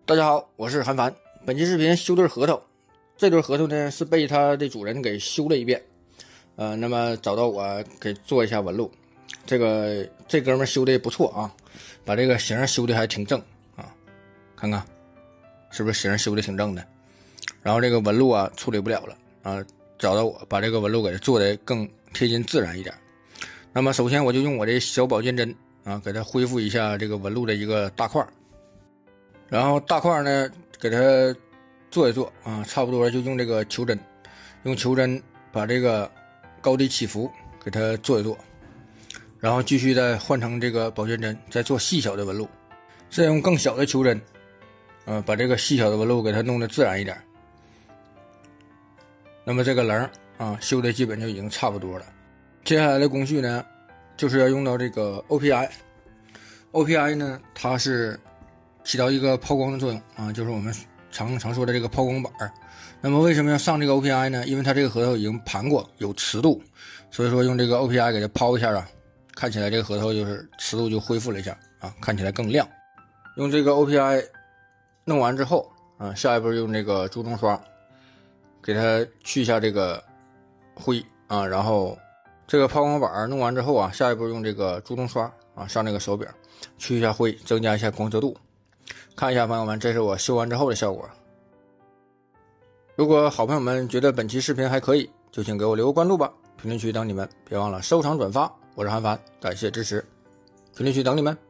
大家好，我是韩凡。本期视频修对核桃，这对核桃呢是被它的主人给修了一遍，那么找到我给做一下纹路。这哥们修的也不错啊，把这个形修的还挺正啊，看看是不是形修的挺正的。然后这个纹路啊处理不了了啊，找到我把这个纹路给它做的更贴近自然一点。那么首先我就用我这小保健针啊，给它恢复一下这个纹路的一个大块。然后大块呢给它做一做啊，差不多就用这个球针，用球针把这个高低起伏给它做一做，然后继续再换成这个保健针，再做细小的纹路，再用更小的球针把这个细小的纹路给它弄得自然一点。那么这个棱啊修的基本就已经差不多了。接下来的工序呢就是要用到这个 OPI 呢它是起到一个抛光的作用啊，就是我们常说的这个抛光板。那么为什么要上这个 OPI 呢？因为它这个核桃已经盘过，有瓷度，所以说用这个 OPI 给它抛一下啊，看起来这个核桃就是瓷度就恢复了一下啊，看起来更亮。用这个 OPI 弄完之后啊，下一步用这个猪中刷给它去一下这个灰啊，然后这个抛光板弄完之后啊，下一步用这个猪中刷啊上这个手柄去一下灰，增加一下光泽度。看一下朋友们，这是我修完之后的效果。如果好朋友们觉得本期视频还可以，就请给我留个关注吧，评论区等你们，别忘了收藏转发。我是韩凡，感谢支持，评论区等你们。